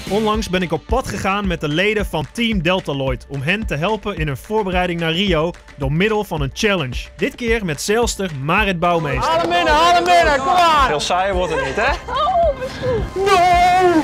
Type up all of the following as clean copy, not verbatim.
Onlangs ben ik op pad gegaan met de leden van Team Deltaloid om hen te helpen in hun voorbereiding naar Rio door middel van een challenge. Dit keer met zeilster Marit Bouwmeester. Haal hem binnen, kom maar! Veel saaier wordt het niet, hè? Oh, mijn schoen! Nee!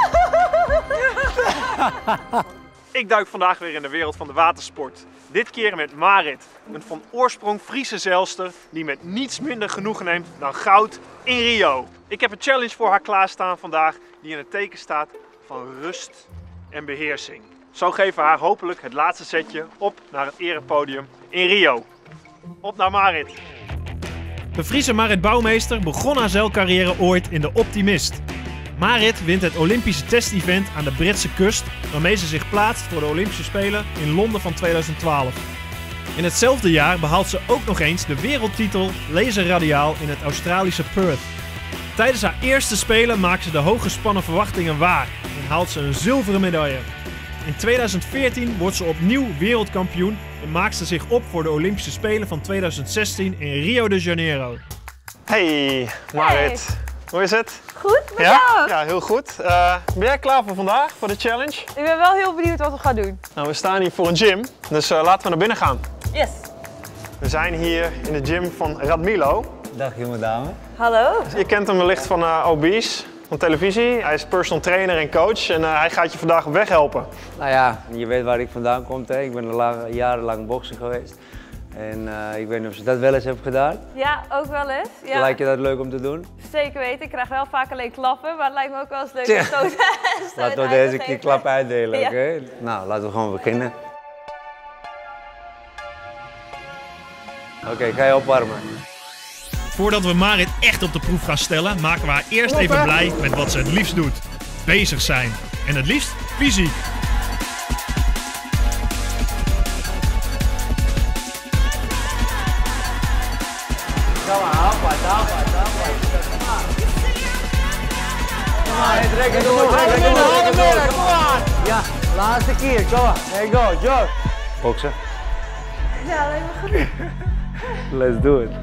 Ik duik vandaag weer in de wereld van de watersport. Dit keer met Marit, een van oorsprong Friese zeilster die met niets minder genoegen neemt dan goud in Rio. Ik heb een challenge voor haar klaarstaan vandaag die in het teken staat van rust en beheersing. Zo geven we haar hopelijk het laatste setje op naar het erepodium in Rio. Op naar Marit! De Friese Marit Bouwmeester begon haar zeilcarrière ooit in de Optimist. Marit wint het Olympische testevent aan de Britse kust, waarmee ze zich plaatst voor de Olympische Spelen in Londen van 2012. In hetzelfde jaar behaalt ze ook nog eens de wereldtitel laserradiaal in het Australische Perth. Tijdens haar eerste Spelen maakt ze de hooggespannen verwachtingen waar en haalt ze een zilveren medaille. In 2014 wordt ze opnieuw wereldkampioen en maakt ze zich op voor de Olympische Spelen van 2016 in Rio de Janeiro. Hey Marit, Hey. Hoe is het? Goed, met Ja? jou? Ja, heel goed. Ben jij klaar voor vandaag, voor de challenge? Ik ben wel heel benieuwd wat we gaan doen. Nou, we staan hier voor een gym, dus laten we naar binnen gaan. Yes. We zijn hier in de gym van Radmilo. Dag jonge dame. Hallo. Je kent hem wellicht van Obese, van televisie. Hij is personal trainer en coach en hij gaat je vandaag op weg helpen. Nou ja, je weet waar ik vandaan kom. Hè. Ik ben jarenlang bokser geweest. En ik weet niet of je dat wel eens hebt gedaan. Ja, ook wel eens. Ja. Lijkt je dat leuk om te doen? Zeker weten. Ik krijg wel vaak alleen klappen, maar het lijkt me ook wel eens leuk om stoten. Laten we deze keer klap uitdelen, Ja. oké? Nou, laten we gewoon beginnen. Oké, ga je opwarmen. Voordat we Marit echt op de proef gaan stellen, maken we haar eerst even blij met wat ze het liefst doet. Bezig zijn. En het liefst fysiek. Kom maar, hoppa. Kom maar, trek het door, Kom maar. Ja, laatste keer, kom maar. Hey, go, Joe. Boksen. Ja, lijkt me goed. Let's do it.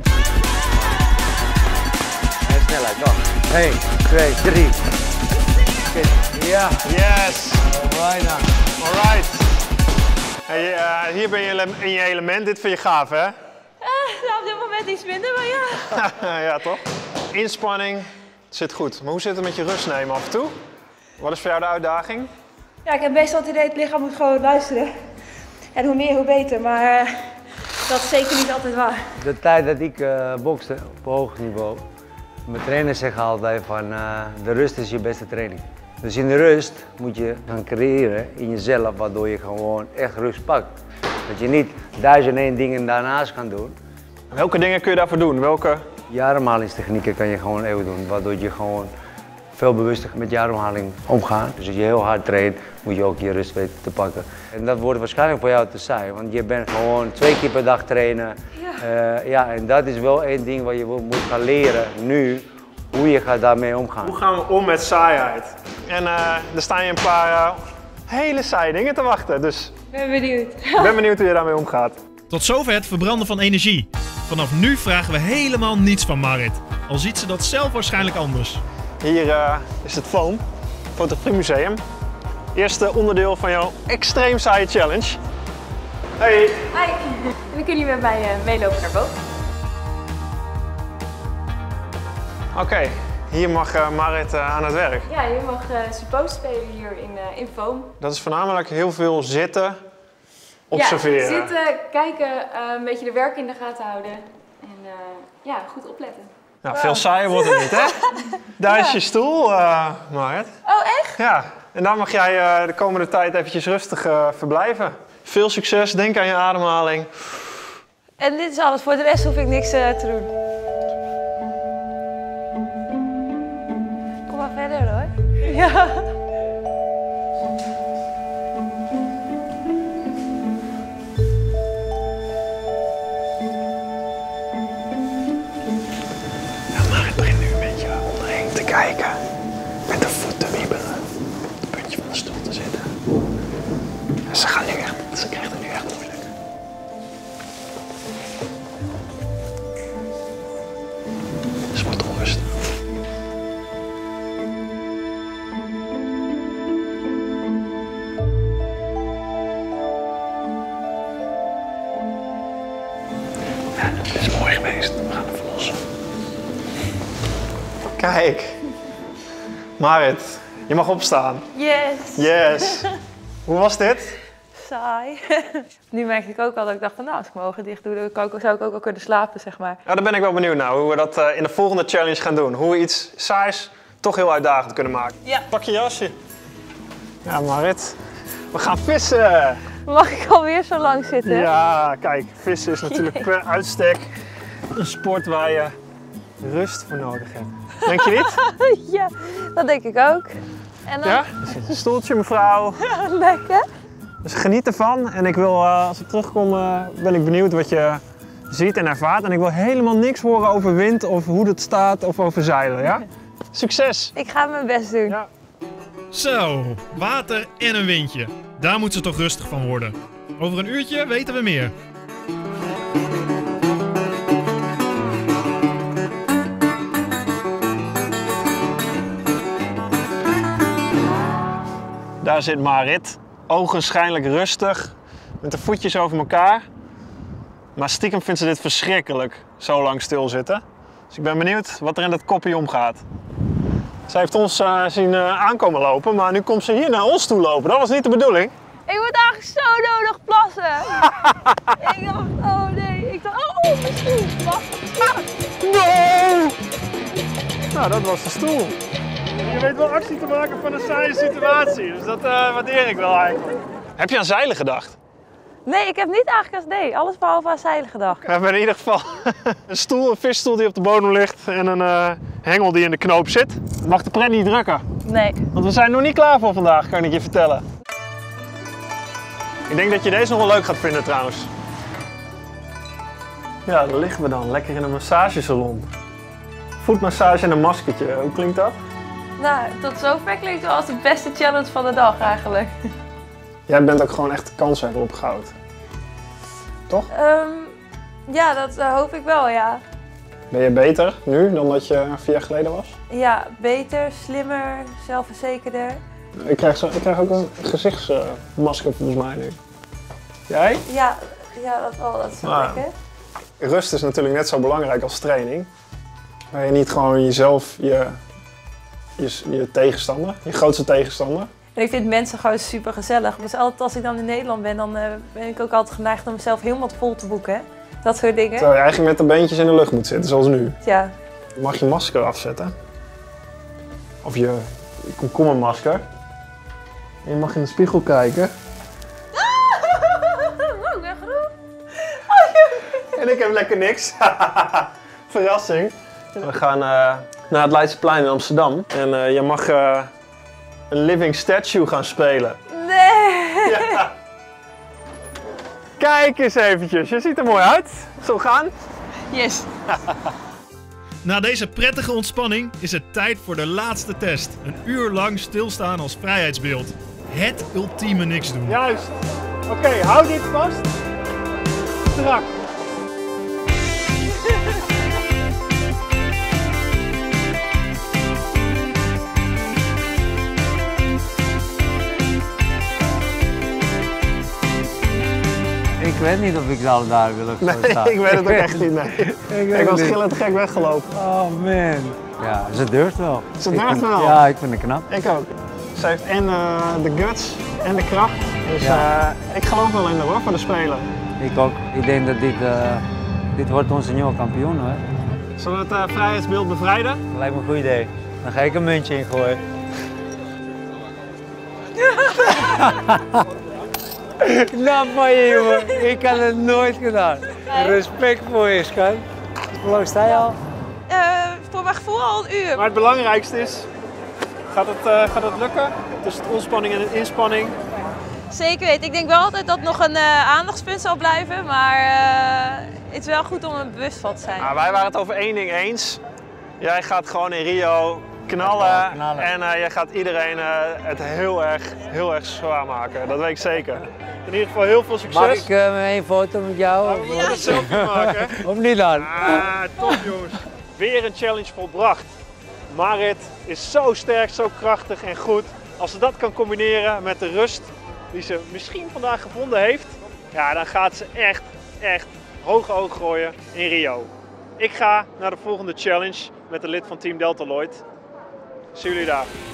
En sneller, kom. 1, 2, 3. Ja, Yes! bijna. Alright. Hey, hier ben je in je element. Dit vind je gaaf, hè? Nou, op dit moment iets minder, maar ja. Ja, toch? Inspanning zit goed. Maar hoe zit het met je rust nemen af en toe? Wat is voor jou de uitdaging? Ja, ik heb meestal het idee, het lichaam moet gewoon luisteren. En hoe meer, hoe beter. Maar dat is zeker niet altijd waar. De tijd dat ik bokste op hoog niveau, mijn trainers zeggen altijd van de rust is je beste training. Dus in de rust moet je gaan creëren in jezelf, waardoor je gewoon echt rust pakt. Dat je niet 1001 dingen daarnaast kan doen. Welke dingen kun je daarvoor doen? Welke? Je ademhalingstechnieken kan je gewoon eeuwig doen, waardoor je gewoon veel bewuster met je ademhaling omgaat. Dus als je heel hard traint, moet je ook je rust weten te pakken. En dat wordt waarschijnlijk voor jou te saai, want je bent gewoon 2 keer per dag trainen. Ja, en dat is wel één ding wat je moet gaan leren nu, hoe je gaat daarmee omgaan. Hoe gaan we om met saaiheid? En er staan je een paar hele saaie dingen te wachten. Dus Ik ben benieuwd. ik ben benieuwd hoe je daarmee omgaat. Tot zover het verbranden van energie. Vanaf nu vragen we helemaal niets van Marit. Al ziet ze dat zelf waarschijnlijk anders. Hier is het FOAM, Fotografiemuseum. Eerste onderdeel van jouw extreem saaie challenge. Hey! Hi. Dan kun je met mij meelopen naar boven. Oké, hier mag Marit aan het werk. Ja, je mag suppose spelen hier in foam. Dat is voornamelijk heel veel zitten, observeren. Ja, zitten, kijken, een beetje de werk in de gaten houden. En ja, goed opletten. Nou, veel saaier wordt het niet, hè? Daar is je stoel, Marit. Oh, echt? Ja, en daar mag jij de komende tijd eventjes rustig verblijven. Veel succes, denk aan je ademhaling. En dit is alles. Voor de rest hoef ik niks te doen. Kom maar verder hoor. Ja. Marit begint nu een beetje onderheen te kijken. Met de voet te wiebelen. Op het puntje van de stoel te zitten. En ze krijgt het nu echt moeilijk. Ze wordt onrustig. beest. We gaan hem verlossen. Kijk. Marit, je mag opstaan. Yes! Yes. Hoe was dit? Saai. Nu merkte ik ook al dat ik dacht van nou, als ik mijn ogen dicht doe, dan zou ik ook al kunnen slapen, zeg maar. Ja, daar ben ik wel benieuwd naar, hoe we dat in de volgende challenge gaan doen. Hoe we iets saais toch heel uitdagend kunnen maken. Ja. Pak je jasje. Ja, Marit. We gaan vissen. Mag ik alweer zo lang zitten? Ja, kijk, vissen is natuurlijk per uitstek een sport waar je rust voor nodig hebt. Denk je niet? Ja, dat denk ik ook. En dan Ja? Er zit een stoeltje, mevrouw. lekker. Dus geniet ervan. En ik wil, als ik terugkom, ben ik benieuwd wat je ziet en ervaart. En ik wil helemaal niks horen over wind of hoe het staat of over zeilen, ja? Succes! Ik ga mijn best doen. Ja. Zo, water en een windje. Daar moet ze toch rustig van worden. Over een uurtje weten we meer. Daar zit Marit, ogenschijnlijk rustig, met de voetjes over elkaar. Maar stiekem vindt ze dit verschrikkelijk, zo lang stilzitten. Dus ik ben benieuwd wat er in dat koppie omgaat. Zij heeft ons zien aankomen lopen, maar nu komt ze hier naar ons toe lopen. Dat was niet de bedoeling. Ik moet eigenlijk zo nodig plassen. Ik dacht, oh nee. Ik dacht, oh, mijn stoel. Wacht. No! Nou, dat was de stoel. Je weet wel actie te maken van een saaie situatie, dus dat waardeer ik wel eigenlijk. Heb je aan zeilen gedacht? Nee, ik heb niet eigenlijk nee, alles behalve aan zeilen gedacht. We hebben in ieder geval een stoel, een visstoel die op de bodem ligt en een hengel die in de knoop zit. Mag de pret niet drukken, Nee. want we zijn nog niet klaar voor vandaag, kan ik je vertellen. Ik denk dat je deze nog wel leuk gaat vinden trouwens. Ja, daar liggen we dan, lekker in een massagesalon. Voetmassage en een maskertje, hoe klinkt dat? Nou, tot zover klinkt wel als de beste challenge van de dag eigenlijk. Jij bent ook gewoon echt de kans hebben op goud. Toch? Ja, dat hoop ik wel, ja. Ben je beter nu dan dat je 4 jaar geleden was? Ja, beter, slimmer, zelfverzekerder. Ik krijg ook een gezichtsmasker volgens mij nu. Jij? Ja, dat wel, dat is wel Ah. lekker. Rust is natuurlijk net zo belangrijk als training. Waar je niet gewoon jezelf, je tegenstander, je grootste tegenstander. En ik vind mensen gewoon super gezellig. Dus altijd als ik dan in Nederland ben, dan ben ik ook altijd geneigd om mezelf helemaal vol te boeken. Hè? Dat soort dingen. Terwijl je eigenlijk met de beentjes in de lucht moet zitten, zoals nu. Ja. Je mag je masker afzetten. Of je komkommermasker. En je mag in de spiegel kijken. Oh, ik ben groen. En ik heb lekker niks. Verrassing. We gaan naar het Leidseplein in Amsterdam. En je mag een living statue gaan spelen. Nee. Ja. Kijk eens eventjes, je ziet er mooi uit. Zo gaan. Yes. Na deze prettige ontspanning is het tijd voor de laatste test. Een uur lang stilstaan als vrijheidsbeeld. Het ultieme niks doen. Juist. Oké, hou dit vast. Strak. Ik weet niet of ik daar wil staan. Nee, ik weet het ook echt niet. Nee. Ik was gillend gek weggelopen. Oh man. Ja, ze durft wel. Ze durft wel? Ja, ik vind het knap. Ik ook. Ze heeft en de guts en de kracht. Dus Ja. ik geloof wel in haar hoor, voor de Spelen. Ik ook. Ik denk dat dit wordt onze nieuwe kampioen hoor. Zullen we het vrijheidsbeeld bevrijden? Dat lijkt me een goed idee. Dan ga ik een muntje ingooien. Knap van je jongen. Ik had het nooit gedaan. Respect voor je schat. Hoe lang sta je al? Voor mijn gevoel al een uur. Maar het belangrijkste is, gaat het lukken? Tussen de ontspanning en de inspanning. Zeker weten. Ik denk wel altijd dat het nog een aandachtspunt zal blijven, maar het is wel goed om er bewust van te zijn. Nou, wij waren het over één ding eens. Jij gaat gewoon in Rio knallen, knallen. en jij gaat iedereen het heel erg zwaar maken. Dat weet ik zeker. In ieder geval heel veel succes. Mag ik een foto met jou? We moeten een selfie maken. Of niet dan? Ah, top jongens. Weer een challenge volbracht. Marit is zo sterk, zo krachtig en goed. Als ze dat kan combineren met de rust die ze misschien vandaag gevonden heeft, ja, dan gaat ze echt hoge oog gooien in Rio. Ik ga naar de volgende challenge met een lid van Team Deltaloid. Zie jullie daar.